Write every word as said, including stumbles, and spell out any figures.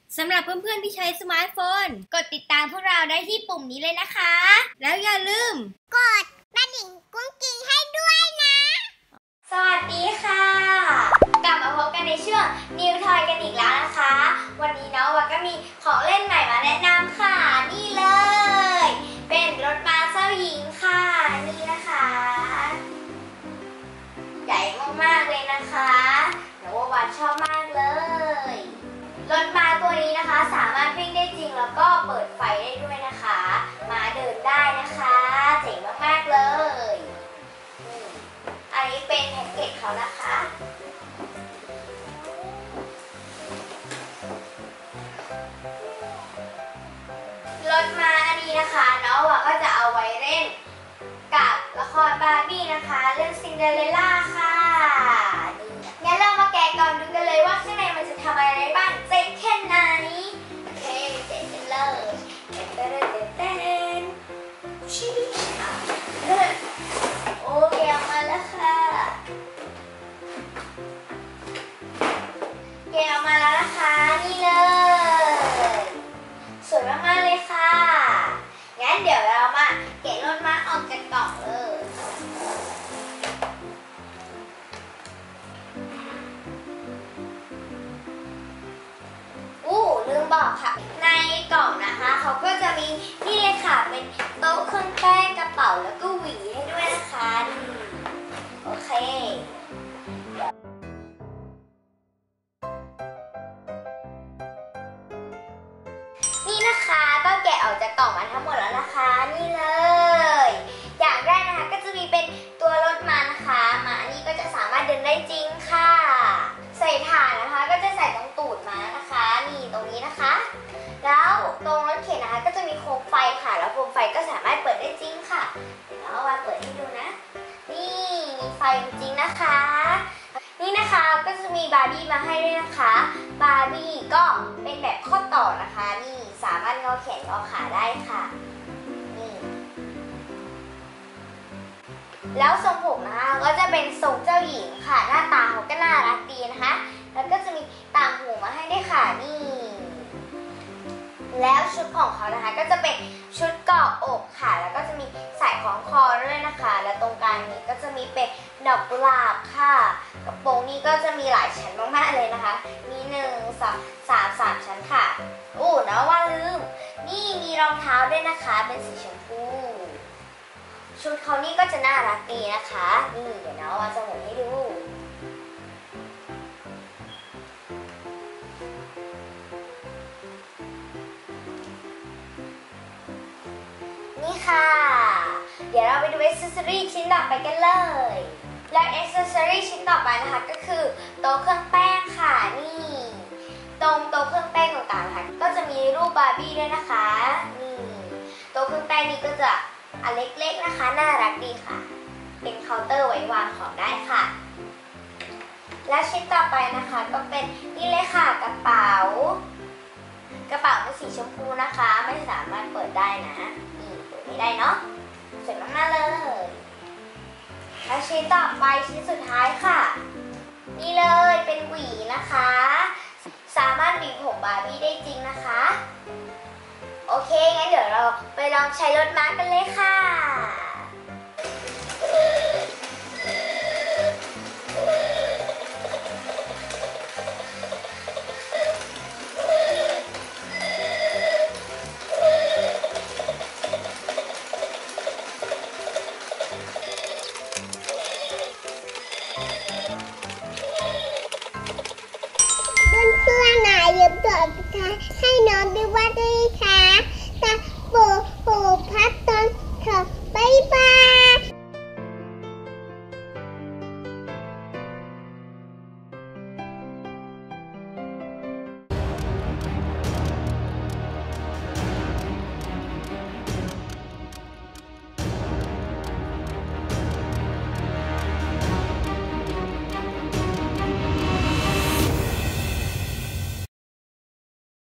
สำหรับเพื่อนๆที่ใช้สมาร์ทโฟนกดติดตามพวกเราได้ที่ปุ่มนี้เลยนะคะแล้วอย่าลืมกดกระดิ่งกุ้งกิ้งให้ด้วยนะสวัสดีค่ะกลับมาพบกันในช่วงนิวทอยกันอีกแล้วนะคะวันนี้น้องวาก็มีของเล่นใหม่มาแนะนำค่ะนี่เลยเป็นรถม้าเจ้าหญิงค่ะนี่นะคะใหญ่มากๆเลยนะคะน้องวาชอบมากเลยรถม้าตัวนี้นะคะสามารถวิ่งได้จริงแล้วก็เปิดไฟได้ด้วยนะคะม้าเดินได้นะคะเจ๋งมากๆเลยอันนี้เป็นแพ็กเกจเขานะคะรถม้าอันนี้นะคะน้องว่าก็จะเอาไว้เล่นกับละครบาร์บี้นะคะเรื่องซินเดอเรลล่าค่ะงั้นเรามาแกะกล่องดูกันเลยว่าข้างในมันจะทำอะไรบ้างเจ๋งแค่ไหนโอเคเจ๋งกันเลยเต้นเต้นเต้นเต้นชิโอเคออกมาแล้วค่ะแกะออกมาแล้วนะคะนี่เลยสวยมากๆเลยค่ะงั้นเดี๋ยวเรามาแกะรถม้าออกจากกล่องเลยอู้ลืมบอกค่ะในกล่องนะคะเขาก็จะมีนี่เลยค่ะเป็นโต๊ะเครื่องแป้งกระเป๋าแล้วก็หวีให้ด้วยนะคะนี่โอเคนี่นะคะก็แกะออกจากกล่องมาทั้งหมดแล้วนะคะนี่เลยอย่างแรกนะคะก็จะมีเป็นตัวรถม้านะคะม้านี่ก็จะสามารถเดินได้จริงค่ะใส่ถ่านนะคะก็จะใส่ตรงตูดม้านะคะนี่ตรงนี้นะคะแล้วตรงรถเข็นนะคะก็จะมีโคมไฟค่ะแล้วโคมไฟก็สามารถเปิดได้จริงค่ะเดี๋ยวเรามาเปิดให้ดูนะนี่มีไฟจริงนะคะนี่นะคะก็จะมีบาร์บี้มาให้ด้วยนะคะบาร์บี้ก็เป็นแบบข้อต่อนะคะนี่สามารถงอแขนงอขาได้ค่ะนี่แล้วทรงผมนะคะก็จะเป็นทรงเจ้าหญิงค่ะหน้าตาเขาก็น่ารักดีนะคะแล้วก็จะมีต่างหูมาให้ด้วยค่ะนี่แล้วชุดของเขานะคะก็จะเป็นชุดเกาะอกค่ะแล้วก็จะมีใส่ของคอด้วยนะคะและตรงกลางนี้ก็จะมีเป็นดอกกุหลาบค่ะกระโปรงนี้ก็จะมีหลายชั้นมากๆเลยนะคะมีหนึ่งสองสามสามชั้นค่ะอู้นะว่าลืมนี่มีรองเท้าด้วยนะคะเป็นสีชมพูชุดเขานี่ก็จะน่ารักดีนะคะนี่เดี๋ยวนะว่าจะหมุนให้ดูนี่ค่ะเดี๋ยวเราไปดูอ็อกเซสซอรี่ชิ้นต่อไปกันเลยและอ็อกเซสซอรี่ชิ้นต่อไปนะคะก็คือโต๊ะเครื่องแป้งค่ะนี่ตรงโต๊ะเครื่องแป้งต่างๆนะคะก็จะมีรูปบาร์บี้ด้วยนะคะนี่โต๊ะเครื่องแป้งนี้ก็จะอันเล็กๆนะคะน่ารักดีค่ะเป็นเคาน์เตอร์ไว้วางของได้ค่ะและชิ้นต่อไปนะคะก็เป็นนี่เลยค่ะกระเป๋ากระเป๋าเป็นสีชมพูนะคะไม่สามารถเปิดได้นะนี่เปิดไม่ได้เนาะสวยมากๆเลยและชิ้นต่อไปชิ้นสุดท้ายค่ะนี่เลยเป็นหวีนะคะสามารถหวีผมบาร์บี้ได้จริงนะคะโอเคงั้นเดี๋ยวเราไปลองใช้รถม้ากันเลยค่ะ